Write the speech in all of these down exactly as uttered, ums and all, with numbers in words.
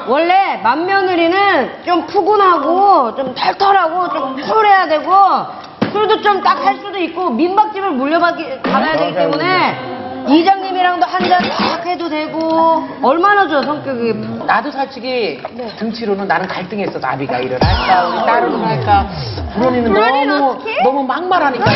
원래 맏며느리는 좀 푸근하고 좀 털털하고 좀 쿨해야 되고 술도 좀 딱 할 수도 있고 민박집을 물려받기 받아야 되기 때문에 이장님이랑도 한 잔 딱 해도 되고 얼마나 좋아 성격이. 나도 솔직히 네. 등치로는 나는 갈등했어. 아비가일을 할까 우리 딸을 할까. 불언니는 너무 어떡해? 너무 막말하니까.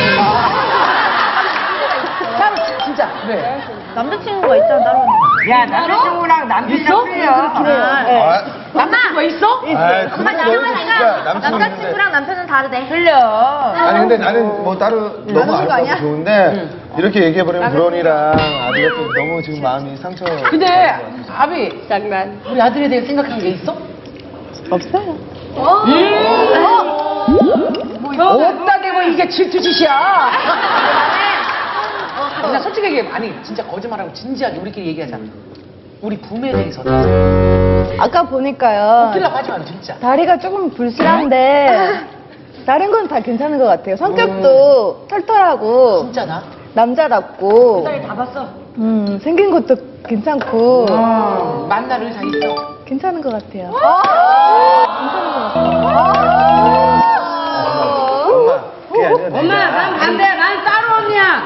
나는 진짜 왜? 남자친구가 있잖아 따로. 야 남자친구랑 남편이랑 틀려. 그래요. 네. 남자친구가 있어? 엄마 나랑 남자친구랑 남편은 다르대. 틀려. 아니 근데 나는 뭐 따로 너무 아름답고 좋은데 이렇게 얘기해버리면 불언이랑 아비가 또 너무 지금 마음이 상처. 근데 아비 장난. 우리 아들에 대해 생각한 게 있어? 없어요. 어? 없다 대고 이게 질투짓이야. 진짜 솔직히 얘기해. 아니 진짜 거짓말하고 진지하게 우리끼리 얘기하자. 우리 붐에 대해서는 아까 보니까요. 웃기려고 하지 말고 진짜. 다리가 조금 불실한데 다른 건 다 괜찮은 것 같아요. 성격도 털털하고 진짜나? 남자답고. 딸 다 봤어. 음 생긴 것도 괜찮고. 어, 만날 의사 있어? 괜찮은 것 같아요. 괜찮은 것 같아요. 엄마, 엄마 난 반대. 난 따로 언니야.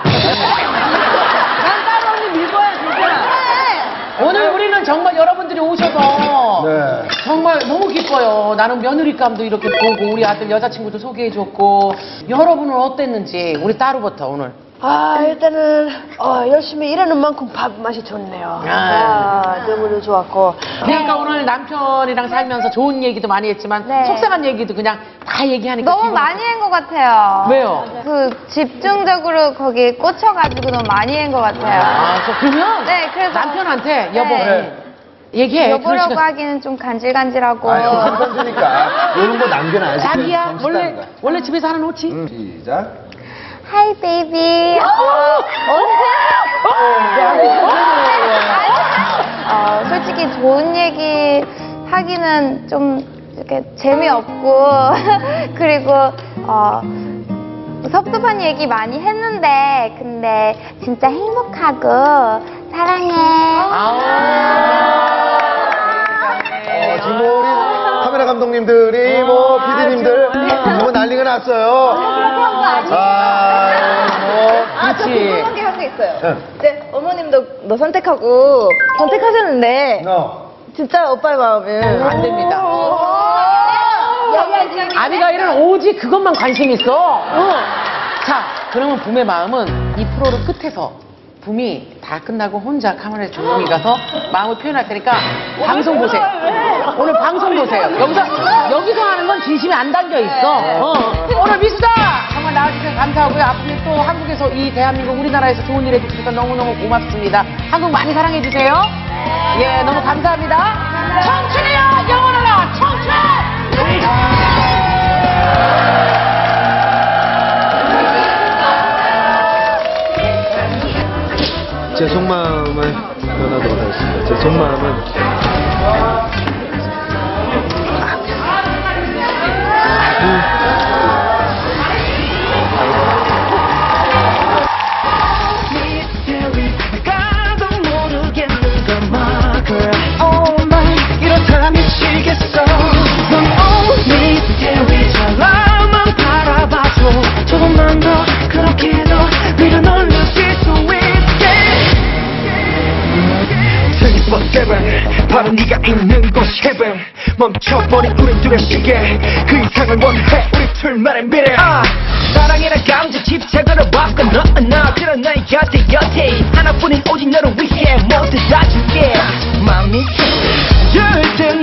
난 따로 언니 밀거야 진짜. 오늘 우리는 정말 여러분들이 오셔서 네. 정말 너무 기뻐요. 나는 며느리감도 이렇게 보고 우리 아들 여자친구도 소개해줬고. 여러분은 어땠는지 우리 따로부터 오늘. 아 일단은 어, 열심히 일하는 만큼 밥 맛이 좋네요. 아, 너무도 좋았고. 그러니까 오늘 남편이랑 살면서 좋은 얘기도 많이 했지만 네. 속상한 얘기도 그냥 다 얘기하니까 너무 기분 많이 한 것 같아요. 왜요? 그 집중적으로 거기에 꽂혀가지고 너무 많이 한 것 같아요. 아, 저 그러면 네, 그래서 남편한테 여보 네. 얘기해. 여보라고 그런 시간. 하기는 좀 간질간질하고. 아니 남편이니까 이런 거 남겨놔야지. 자기야 원래 원래 집에서 하는 호치? 응, 시작. 하이 베이비. 어, 솔직히 좋은 얘기 하기는 좀 이렇게 재미없고 그리고 어, 섭섭한 얘기 많이 했는데 근데 진짜 행복하고 사랑해. 어, 지금 우리 카메라 감독님들이 뭐 피디님들 뭐 난리가 났어요. 아, 뭐. 아, 저 그렇지. 궁금한 게 한 게 있어요. 응. 네, 어머님도 너 선택하고 선택하셨는데 너. 진짜 오빠의 마음은 안 됩니다. 얘기하지. 아비가일은 오직 그것만 관심 있어. 자, 그러면 붐의 마음은 이 프로를 끝에서 붐이 다 끝나고 혼자 카메라에 조용히 가서 마음을 표현할 테니까 방송 보세요. 오늘 방송 보세요. 여기서 여기서 하는 건 진심이 안 담겨 있어. 어. 오늘 미스터 정말 나와주셔서 감사하고요. 앞으로 또 한국에서 이 대한민국 우리나라에서 좋은 일 해주셔서 너무너무 고맙습니다. 한국 많이 사랑해 주세요. 예, 너무 감사합니다. 청춘이야 영원하라 청춘. 제 속마음을 변하도록 하겠습니다. 제 속마음은 이렇다 미치겠어. 넌 only 미스테리처럼만 바라봐줘. 조금만 더 그렇게 더 위로 올려질 수 있게. 이십사 세븐 바로 네가 있는 곳 heaven. 멈춰버린 우린 둘의 시계. 그 이상을 원해 우리 둘만의 미래. 아, 사랑이란 감정 집착으로 바꿔 너너 그런 나의 곁에 곁에 하나뿐인 오직 너를 위해 모두 다 줄게. 맘이 열든